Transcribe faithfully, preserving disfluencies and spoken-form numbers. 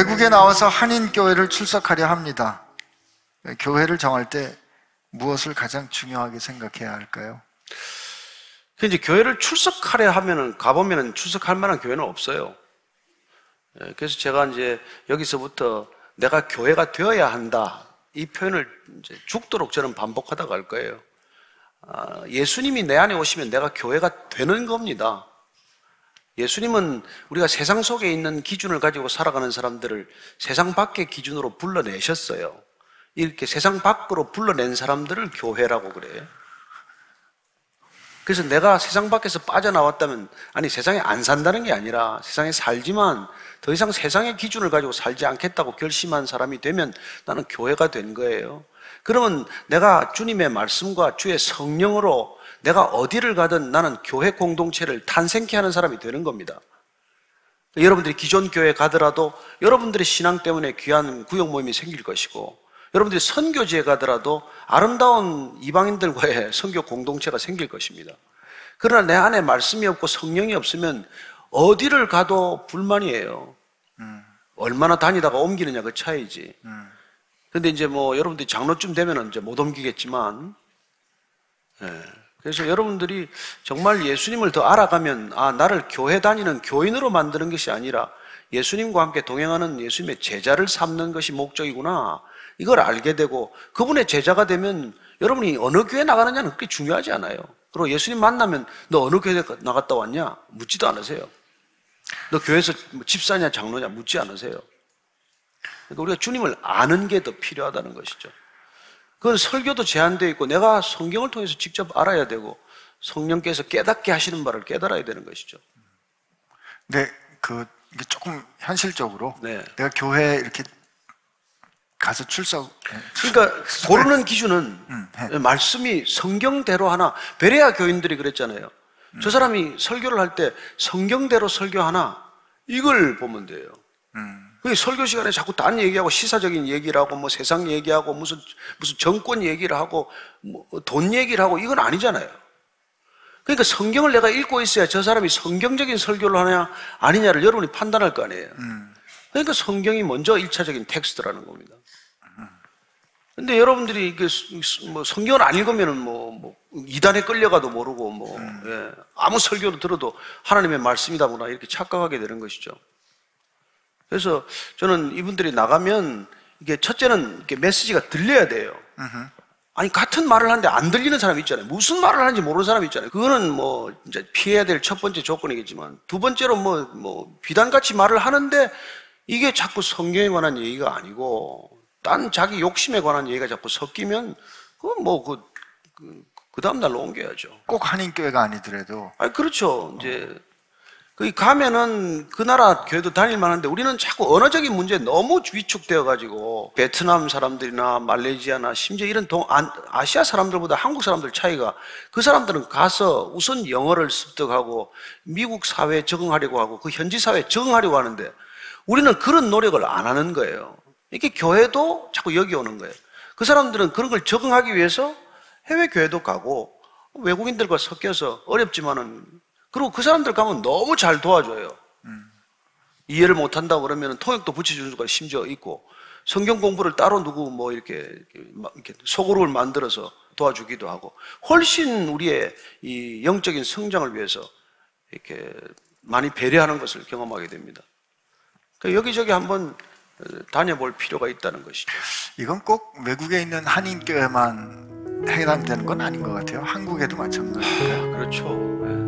외국에 나와서 한인교회를 출석하려 합니다. 교회를 정할 때 무엇을 가장 중요하게 생각해야 할까요? 이제 교회를 출석하려 하면은, 가보면은 출석할 만한 교회는 없어요. 그래서 제가 이제 여기서부터 내가 교회가 되어야 한다, 이 표현을 이제 죽도록 저는 반복하다 갈 거예요. 예수님이 내 안에 오시면 내가 교회가 되는 겁니다. 예수님은 우리가 세상 속에 있는 기준을 가지고 살아가는 사람들을 세상 밖의 기준으로 불러내셨어요. 이렇게 세상 밖으로 불러낸 사람들을 교회라고 그래요. 그래서 내가 세상 밖에서 빠져나왔다면, 아니 세상에 안 산다는 게 아니라 세상에 살지만 더 이상 세상의 기준을 가지고 살지 않겠다고 결심한 사람이 되면 나는 교회가 된 거예요. 그러면 내가 주님의 말씀과 주의 성령으로 내가 어디를 가든 나는 교회 공동체를 탄생케 하는 사람이 되는 겁니다. 여러분들이 기존 교회 가더라도 여러분들의 신앙 때문에 귀한 구역 모임이 생길 것이고, 여러분들이 선교지에 가더라도 아름다운 이방인들과의 선교 공동체가 생길 것입니다. 그러나 내 안에 말씀이 없고 성령이 없으면 어디를 가도 불만이에요. 음. 얼마나 다니다가 옮기느냐 그 차이지. 음. 근데 이제 뭐 여러분들이 장로쯤 되면은 이제 못 옮기겠지만, 예. 그래서 여러분들이 정말 예수님을 더 알아가면, 아, 나를 교회 다니는 교인으로 만드는 것이 아니라 예수님과 함께 동행하는 예수님의 제자를 삼는 것이 목적이구나, 이걸 알게 되고, 그분의 제자가 되면 여러분이 어느 교회 나가느냐는 그렇게 중요하지 않아요. 그리고 예수님 만나면 너 어느 교회 나갔다 왔냐? 묻지도 않으세요. 너 교회에서 집사냐 장로냐 묻지 않으세요. 그러니까 우리가 주님을 아는 게 더 필요하다는 것이죠. 그건 설교도 제한되어 있고 내가 성경을 통해서 직접 알아야 되고 성령께서 깨닫게 하시는 바를 깨달아야 되는 것이죠. 네, 그 이게 조금 현실적으로 네. 내가 교회에 이렇게 가서 출석. 그러니까 고르는 기준은 음, 네. 말씀이 성경대로 하나. 베레아 교인들이 그랬잖아요. 음. 저 사람이 설교를 할 때 성경대로 설교하나, 이걸 보면 돼요. 음. 설교 시간에 자꾸 딴 얘기하고 시사적인 얘기를 하고 뭐 세상 얘기하고 무슨 무슨 정권 얘기를 하고 뭐 돈 얘기를 하고, 이건 아니잖아요. 그러니까 성경을 내가 읽고 있어야 저 사람이 성경적인 설교를 하냐 아니냐를 여러분이 판단할 거 아니에요. 음. 그러니까 성경이 먼저 일차적인 텍스트라는 겁니다. 근데 여러분들이 이게 뭐 성경을 안 읽으면은 뭐, 뭐 이단에 끌려가도 모르고 뭐 음. 예, 아무 설교를 들어도 하나님의 말씀이다구나 이렇게 착각하게 되는 것이죠. 그래서 저는 이분들이 나가면 이게 첫째는 이렇게 메시지가 들려야 돼요. 으흠. 아니 같은 말을 하는데 안 들리는 사람이 있잖아요. 무슨 말을 하는지 모르는 사람이 있잖아요. 그거는 뭐 이제 피해야 될 첫 번째 조건이겠지만, 두 번째로 뭐, 뭐 비단같이 말을 하는데 이게 자꾸 성경에 관한 얘기가 아니고 딴 자기 욕심에 관한 얘기가 자꾸 섞이면 그건 뭐 그, 그, 그 다음날로 옮겨야죠. 꼭 한인교회가 아니더라도. 아니 그렇죠. 이제 거기 가면은 그 나라 교회도 다닐 만한데 우리는 자꾸 언어적인 문제에 너무 위축되어 가지고 베트남 사람들이나 말레이시아나 심지어 이런 동, 아시아 사람들보다 한국 사람들 차이가, 그 사람들은 가서 우선 영어를 습득하고 미국 사회에 적응하려고 하고 그 현지 사회에 적응하려고 하는데 우리는 그런 노력을 안 하는 거예요. 이렇게 교회도 자꾸 여기 오는 거예요. 그 사람들은 그런 걸 적응하기 위해서 해외 교회도 가고 외국인들과 섞여서 어렵지만은, 그리고 그 사람들 가면 너무 잘 도와줘요. 음. 이해를 못한다고 그러면 통역도 붙여주는 수가 심지어 있고, 성경 공부를 따로 누구 뭐 이렇게, 이렇게 소그룹을 만들어서 도와주기도 하고, 훨씬 우리의 이 영적인 성장을 위해서 이렇게 많이 배려하는 것을 경험하게 됩니다. 그러니까 여기저기 한번 다녀볼 필요가 있다는 것이죠. 이건 꼭 외국에 있는 한인교회만 해당되는 건 아닌 것 같아요. 한국에도 마찬가지고요. 그렇죠.